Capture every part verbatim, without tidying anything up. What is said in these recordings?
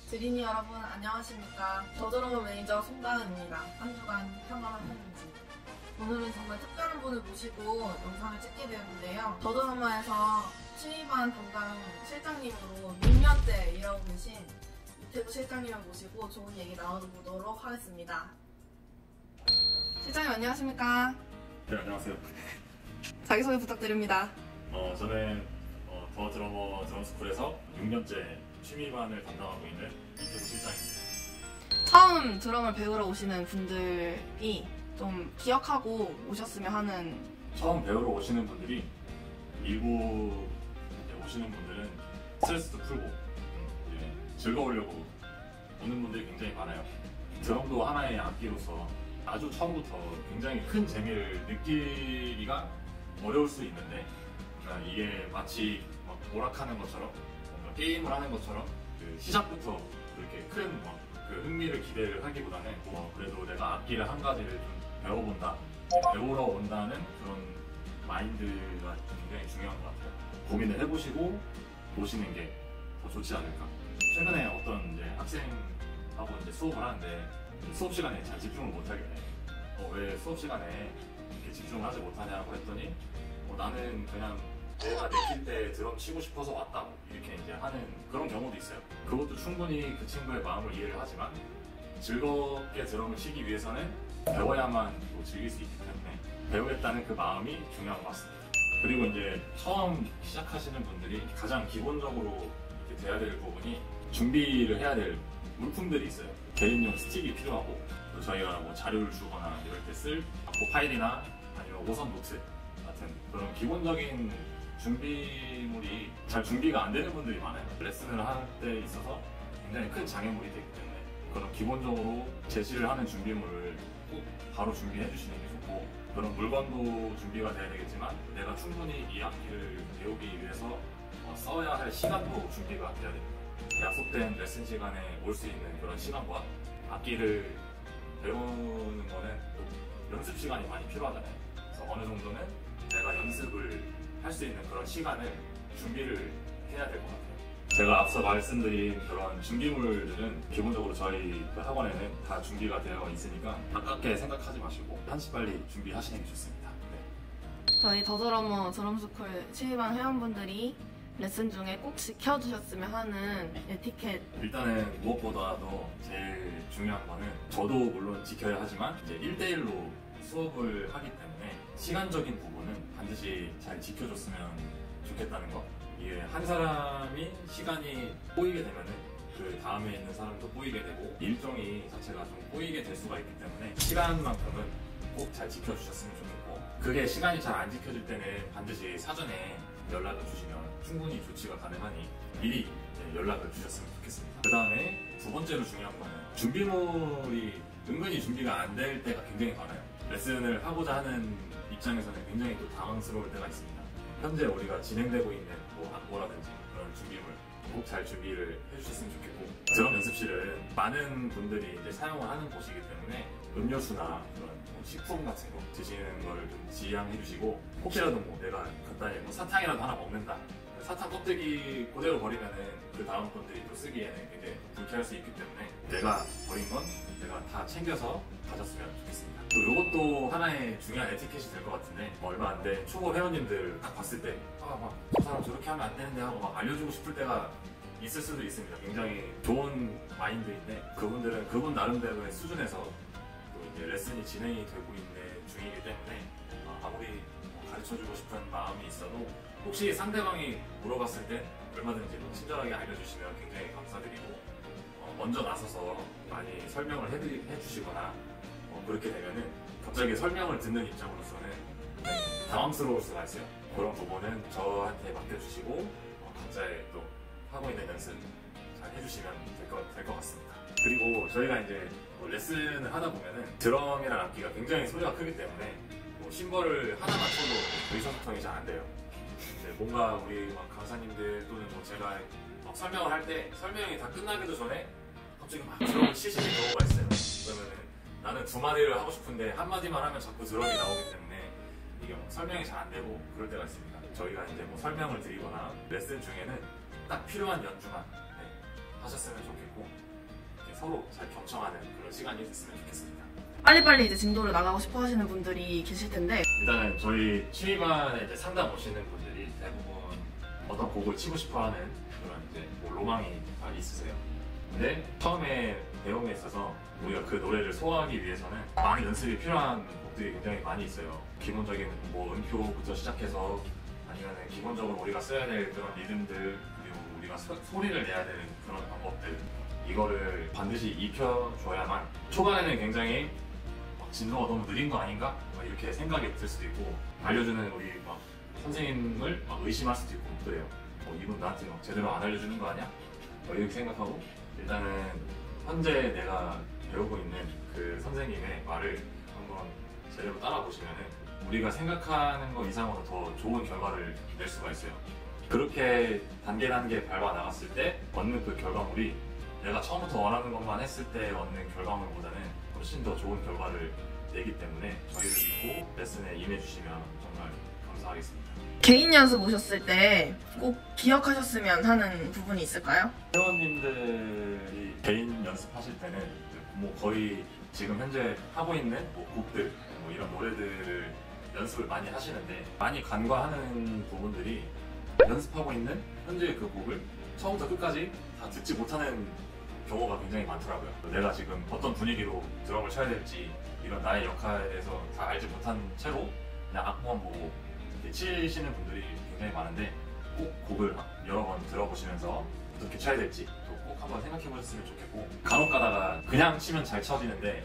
드리니 여러분 안녕하십니까. 더드러머 매니저 송다은입니다. 한 주간 평안하셨는지. 오늘은 정말 특별한 분을 모시고 영상을 찍게 되었는데요. 더드러머에서 취미반 담당 실장님으로 육 년째 일하고 계신 이태구 실장님을 모시고 좋은 얘기 나눠보도록 하겠습니다. 실장님 안녕하십니까? 네, 안녕하세요. 자기소개 부탁드립니다. 어, 저는 어, 더 드러머 드럼스쿨에서 육 년째 취미반을 담당하고 있는 이태구 실장입니다. 처음 드럼을 배우러 오시는 분들이 좀 기억하고 오셨으면 하는. 처음 배우러 오시는 분들이 일부 이제 오시는 분들은 스트레스도 풀고 이제 즐거우려고 오는 분들이 굉장히 많아요. 드럼도 하나의 악기로서 아주 처음부터 굉장히 큰 재미를 느끼기가 어려울 수 있는데, 그러니까 이게 마치 막 오락하는 것처럼 뭔가 게임을 하는 것처럼 그 시작부터 그렇게 큰 막 그 흥미를 기대를 하기보다는 뭐 그래도 내가 악기를 한 가지를 좀 배워본다, 배우러 온다는 그런 마인드가 굉장히 중요한 것 같아요. 고민을 해보시고 오시는 게 더 좋지 않을까. 최근에 어떤 이제 학생하고 이제 수업을 하는데 수업 시간에 잘 집중을 못하겠네. 어, 왜 수업 시간에 이렇게 집중을 하지 못하냐고 했더니 어, 나는 그냥 내가 내킬 때 드럼 치고 싶어서 왔다, 이렇게 이제 하는 그런 경우도 있어요. 그것도 충분히 그 친구의 마음을 이해를 하지만 즐겁게 드럼을 치기 위해서는 배워야만 또 즐길 수 있기 때문에 배우겠다는 그 마음이 중요한 것 같습니다. 그리고 이제 처음 시작하시는 분들이 가장 기본적으로 이렇게 돼야 될 부분이 준비를 해야 될 물품들이 있어요. 개인용 스틱이 필요하고, 또 저희가 뭐 자료를 주거나 이럴 때 쓸 악보 파일이나 아니면 오선 노트 같은 그런 기본적인 준비물이 잘 준비가 안 되는 분들이 많아요. 레슨을 할 때 있어서 굉장히 큰 장애물이 되기 때문에 그런 기본적으로 제시를 하는 준비물을 꼭 바로 준비해 주시는 게 좋고, 그런 물건도 준비가 돼야 되겠지만 내가 충분히 이 악기를 배우기 위해서 써야 할 시간도 준비가 돼야 됩니다. 약속된 레슨 시간에 올 수 있는 그런 시간과 악기를 배우는 거는 또 연습 시간이 많이 필요하잖아요. 그래서 어느 정도는 내가 연습을 할 수 있는 그런 시간을 준비를 해야 될 것 같아요. 제가 앞서 말씀드린 그런 준비물들은 기본적으로 저희 학원에는 다 준비가 되어 있으니까 아깝게 생각하지 마시고 한시 빨리 준비하시는 게 좋습니다. 네. 저희 더드러머 드럼스쿨 취미반 회원분들이 레슨 중에 꼭 지켜주셨으면 하는 에티켓. 일단은 무엇보다도 제일 중요한 거는, 저도 물론 지켜야 하지만 이제 일 대일로 수업을 하기 때문에 시간적인 부분은 반드시 잘 지켜줬으면 좋겠다는 거. 이게 한 사람이 시간이 꼬이게 되면은 그 다음에 있는 사람도 꼬이게 되고 일정이 자체가 좀 꼬이게 될 수가 있기 때문에 시간만큼은 꼭 잘 지켜주셨으면 좋겠고, 그게 시간이 잘 안 지켜질 때는 반드시 사전에 연락을 주시면 충분히 조치가 가능하니 미리 연락을 주셨으면 좋겠습니다. 그 다음에 두 번째로 중요한 거는 준비물이 은근히 준비가 안 될 때가 굉장히 많아요. 레슨을 하고자 하는 입장에서는 굉장히 또 당황스러울 때가 있습니다. 현재 우리가 진행되고 있는 뭐 악보라든지 그런 준비물 꼭 잘 준비를 해주셨으면 좋겠고, 드럼 연습실은 많은 분들이 이제 사용을 하는 곳이기 때문에 음료수나 그런 뭐 식품 같은 거 드시는 걸 좀 지양해 주시고, 혹시라도 뭐 내가 간단히 뭐 사탕이라도 하나 먹는다, 사탕 껍데기 그대로 버리면은 그 다음 분들이 또 쓰기에는 굉장히 불쾌할 수 있기 때문에 내가 버린 건 내가 다 챙겨서 가졌으면 좋겠습니다. 또 이것도 하나의 중요한 에티켓이 될 것 같은데, 뭐 얼마 안 된 초보 회원님들 딱 봤을 때 아 막 저 사람 저렇게 하면 안 되는데 하고 막 알려주고 싶을 때가 있을 수도 있습니다. 굉장히 좋은 마인드인데 그분들은 그분 나름대로의 수준에서 또 이제 레슨이 진행이 되고 있는 중이기 때문에 아무리 가르쳐주고 싶은 마음이 있어도 혹시 상대방이 물어봤을 때 얼마든지 친절하게 알려주시면 굉장히 감사드리고, 어, 먼저 나서서 많이 설명을 해드리, 해주시거나 어, 그렇게 되면은 갑자기 설명을 듣는 입장으로서는 굉장히 당황스러울 수가 있어요. 그런 부분은 저한테 맡겨주시고 어, 각자의 또 하고 있는 연습 잘 해주시면 될 것 될 것 같습니다. 그리고 저희가 이제 뭐 레슨을 하다 보면은 드럼이라는 악기가 굉장히 소리가 크기 때문에 뭐 심벌을 하나 맞춰도 의사소통이 잘 안 돼요. 뭔가 우리 막 강사님들 또는 뭐 제가 막 설명을 할 때 설명이 다 끝나기도 전에 갑자기 막 드럼을 치시는 경우가 있어요. 그러면은 나는 두 마디를 하고 싶은데 한 마디만 하면 자꾸 드럼이 나오기 때문에 이게 막 설명이 잘 안 되고 그럴 때가 있습니다. 저희가 이제 뭐 설명을 드리거나 레슨 중에는 딱 필요한 연주만 네, 하셨으면 좋겠고 이렇게 서로 잘 경청하는 그런 시간이 됐으면 좋겠습니다. 빨리빨리 이제 진도를 나가고 싶어 하시는 분들이 계실 텐데 일단은 저희 취미반에 이제 상담 오시는 분들이 대부분 어떤 곡을 치고 싶어하는 그런 이제 뭐 로망이 다 있으세요. 근데 처음에 배움에 있어서 우리가 그 노래를 소화하기 위해서는 많은 연습이 필요한 곡들이 굉장히 많이 있어요. 기본적인 뭐 음표부터 시작해서 아니면 기본적으로 우리가 써야 될 그런 리듬들, 그리고 우리가 소, 소리를 내야 되는 그런 방법들, 이거를 반드시 익혀줘야만 초반에는 굉장히 막 진도가 너무 느린 거 아닌가? 막 이렇게 생각이 들 수도 있고, 알려주는 우리 막 선생님을 막 의심할 수도 있고 그래요. 어, 이분 나한테 막 제대로 안 알려주는 거 아니야? 막 이렇게 생각하고, 일단은 현재 내가 배우고 있는 그 선생님의 말을 한번 제대로 따라보시면은 우리가 생각하는 것 이상으로 더 좋은 결과를 낼 수가 있어요. 그렇게 단계 단계 밟아 나갔을 때 얻는 그 결과물이 내가 처음부터 원하는 것만 했을 때 얻는 결과물보다는 훨씬 더 좋은 결과를 내기 때문에 저희를 믿고 레슨에 임해주시면 정말 감사하겠습니다. 개인 연습 오셨을 때 꼭 기억하셨으면 하는 부분이 있을까요? 회원님들이 개인 연습하실 때는 뭐 거의 지금 현재 하고 있는 뭐 곡들, 뭐 이런 노래들을 연습을 많이 하시는데, 많이 간과하는 부분들이 연습하고 있는 현재의 그 곡을 처음부터 끝까지 다 듣지 못하는 경우가 굉장히 많더라고요. 내가 지금 어떤 분위기로 드럼을 쳐야 될지 이런 나의 역할에 대해서 다 알지 못한 채로 그냥 악보만 보고 이렇게 치시는 분들이 굉장히 많은데, 꼭 곡을 여러 번 들어보시면서 어떻게 쳐야 될지 또 꼭 한번 생각해 보셨으면 좋겠고, 간혹 가다가 그냥 치면 잘 쳐지는데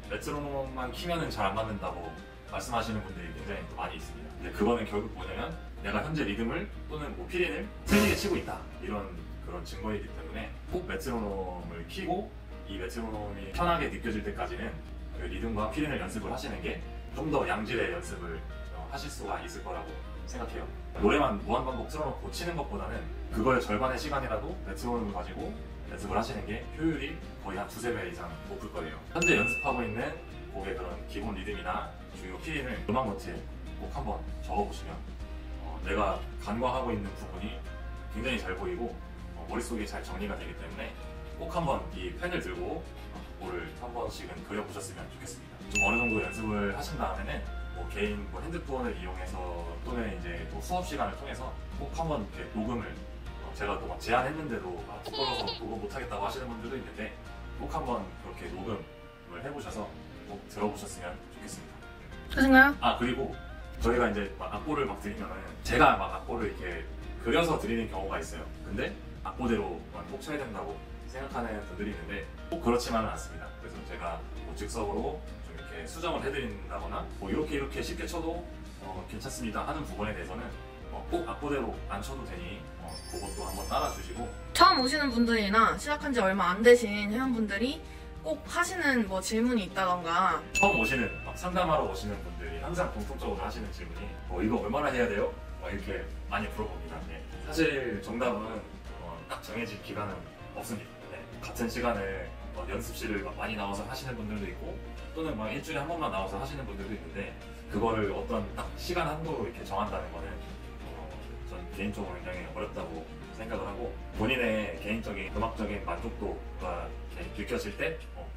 메트로놈만 키면은 잘 안 맞는다고 말씀하시는 분들이 굉장히 또 많이 있습니다. 근데 그거는 결국 뭐냐면 내가 현재 리듬을 또는 뭐 피린을 틀리게 치고 있다, 이런 그런 증거이기 때문에 꼭 메트로놈을 키고 이 메트로놈이 편하게 느껴질 때까지는 그 리듬과 피린을 연습을 하시는 게 좀 더 양질의 연습을 하실 수가 있을 거라고 생각해요. 노래만 무한반복 틀어놓고 치는 것보다는 그거의 절반의 시간이라도 메트로놈을 가지고 연습을 하시는 게 효율이 거의 한 두세 배 이상 높을 거예요. 현재 연습하고 있는 곡의 그런 기본 리듬이나 주요 피린을 음악 노트에 꼭 한번 적어보시면 어, 내가 간과하고 있는 부분이 굉장히 잘 보이고 어, 머릿속에 잘 정리가 되기 때문에 꼭 한번 이 펜을 들고 곡을 한 번씩은 그려보셨으면 좋겠습니다. 좀 어느 정도 연습을 하신 다음에는 뭐 개인 뭐 핸드폰을 이용해서 또는 이제 또 수업 시간을 통해서 꼭 한번 이렇게 녹음을, 어, 제가 또 막 제안했는데도 아, 부끄러워서 녹음 못하겠다고 하시는 분들도 있는데 꼭 한번 그렇게 녹음을 해보셔서 꼭 들어보셨으면 좋겠습니다. 그신가요? 아, 그리고 저희가 이제 막 악보를 막 드리면은 제가 막 악보를 이렇게 그려서 드리는 경우가 있어요. 근데 악보대로만 꼭 쳐야 된다고 생각하는 분들이 있는데 꼭 그렇지만은 않습니다. 그래서 제가 뭐 즉석으로 좀 이렇게 수정을 해드린다거나 뭐 이렇게 이렇게 쉽게 쳐도 어, 괜찮습니다 하는 부분에 대해서는 어, 꼭 악보대로 안 쳐도 되니 어, 그것도 한번 따라주시고, 처음 오시는 분들이나 시작한 지 얼마 안 되신 회원분들이 꼭 하시는 뭐 질문이 있다던가, 처음 오시는 막 상담하러 오시는 분들이 항상 공통적으로 하시는 질문이 어, 이거 얼마나 해야 돼요? 막 이렇게 많이 물어봅니다. 네. 사실 정답은 어, 딱 정해진 기간은 없습니다. 네. 같은 시간을 어, 연습실을 막 많이 나와서 하시는 분들도 있고 또는 막 일주일에 한 번만 나와서 하시는 분들도 있는데, 그거를 어떤 딱 시간 한도로 이렇게 정한다는 거는 어, 전 개인적으로 굉장히 어렵다고 생각을 하고, 본인의 개인적인 음악적인 만족도가 이렇게 느껴질 때 어,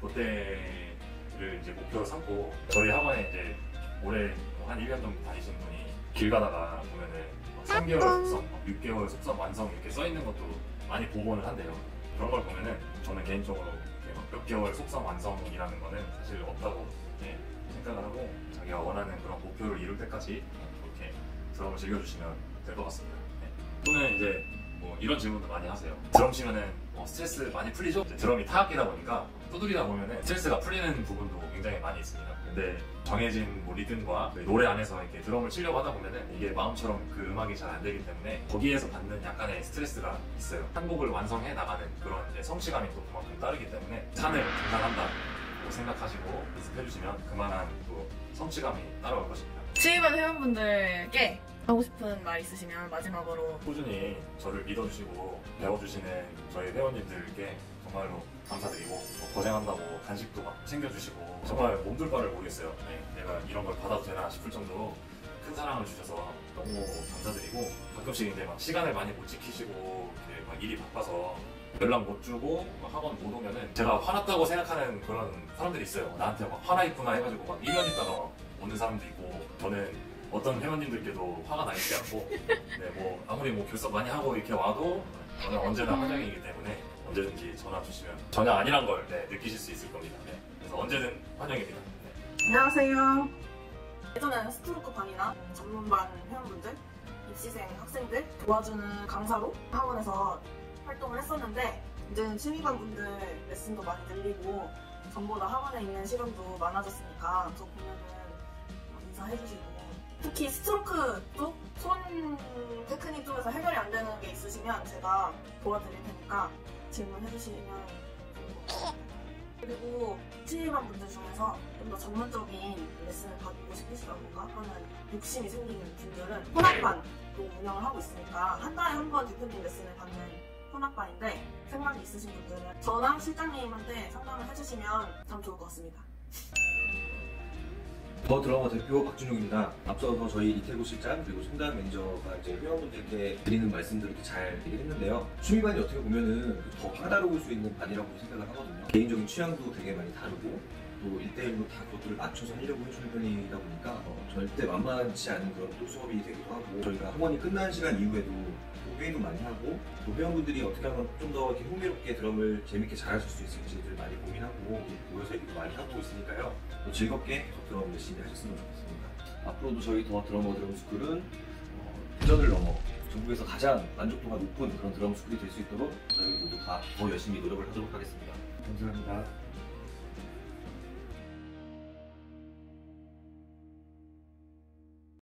그때를 이제 목표로 삼고, 저희 학원에 이제 올해 한 일 년 정도 다니신 분이 길 가다가 보면은 삼 개월 속성, 육 개월 속성 완성 이렇게 써 있는 것도 많이 보고는 한대요. 그런 걸 보면은 저는 개인적으로 몇 개월 속성 완성이라는 거는 사실 없다고 네, 생각을 하고, 자기가 원하는 그런 목표를 이룰 때까지 그렇게 드럼을 즐겨주시면 될 것 같습니다. 네. 또는 이제 뭐 이런 질문도 많이 하세요. 드럼 치면은 어, 스트레스 많이 풀리죠? 이제 드럼이 타악기다 보니까 두드리다 보면은 스트레스가 풀리는 부분도 굉장히 많이 있습니다. 근데 정해진 뭐 리듬과 노래 안에서 이렇게 드럼을 치려고 하다 보면은 이게 마음처럼 그 음악이 잘 안 되기 때문에 거기에서 받는 약간의 스트레스가 있어요. 한 곡을 완성해 나가는 그런 이제 성취감이 또 그만큼 따르기 때문에 산을 등산한다고 생각하시고 연습해주시면 그만한 또 성취감이 따라올 것입니다. 취입한 회원분들께 하고 싶은 말 있으시면 마지막으로. 꾸준히 저를 믿어주시고 배워주시는 저희 회원님들께 정말로 감사드리고, 뭐 고생한다고 간식도 막 챙겨주시고 정말 몸둘 바를 모르겠어요. 네, 내가 이런 걸 받아도 되나 싶을 정도로 큰 사랑을 주셔서 너무 감사드리고, 가끔씩 이제 막 시간을 많이 못 지키시고 이렇게 막 일이 바빠서 연락 못 주고 막 학원 못 오면은 제가 화났다고 생각하는 그런 사람들이 있어요. 나한테 막 화나 있구나 해가지고 막 일 년 있다가 오는 사람도 있고, 저는 어떤 회원님들께도 화가 나 있지 않고, 네, 뭐 아무리 뭐 결석 많이 하고 이렇게 와도 저는 언제나 환영이기 때문에 언제든지 전화 주시면 전혀 아니란 걸 네, 느끼실 수 있을 겁니다. 네. 그래서 언제든 환영입니다. 네. 안녕하세요. 예전에는 스트로크반이나 전문반 회원분들, 입시생 학생들 도와주는 강사로 학원에서 활동을 했었는데, 이제는 취미반 분들 레슨도 많이 늘리고 전보다 학원에 있는 시간도 많아졌으니까 저 보면은 인사해주시고, 특히 스트로크 쪽, 손 테크닉 쪽에서 해결이 안 되는 게 있으시면 제가 도와드릴 테니까 질문해주시면 좋을 것 같아요. 그리고 취미반 분들 중에서 좀 더 전문적인 레슨을 받고 싶으시다던가 하는 욕심이 생기는 분들은 혼합반도 운영을 하고 있으니까 한 달에 한 번 대표님 레슨을 받는 혼합반인데, 생각이 있으신 분들은 저랑 실장님한테 상담을 해주시면 참 좋을 것 같습니다. 더 드러머 대표 박준용입니다. 앞서서 저희 이태구 실장 그리고 송다은 매니저가 이제 회원분들께 드리는 말씀들을 이렇게 잘 얘기를 했는데요. 취미반이 어떻게 보면은 더 까다로울 수 있는 반이라고 생각을 하거든요. 개인적인 취향도 되게 많이 다르고 또 일 대일로 다 그것들을 맞춰서 하려고 해주는 편이다 보니까 어, 절대 만만치 않은 그런 또 수업이 되기도 하고, 저희가 학원이 끝난 시간 이후에도 또 회의도 많이 하고, 또 회원분들이 어떻게 하면 좀 더 이렇게 흥미롭게 드럼을 재밌게 잘하실 수 있을지를 많이 고민하고 모여서 얘기도 많이 하고 있으니까요. 또 즐겁게 더 드럼 열심히 하셨으면 좋겠습니다. 앞으로도 저희 더 드러머 드럼 스쿨은 어, 대전을 넘어 전국에서 가장 만족도가 높은 그런 드럼 스쿨이 될 수 있도록 저희 모두 다 더 열심히 노력을 하도록 하겠습니다. 감사합니다.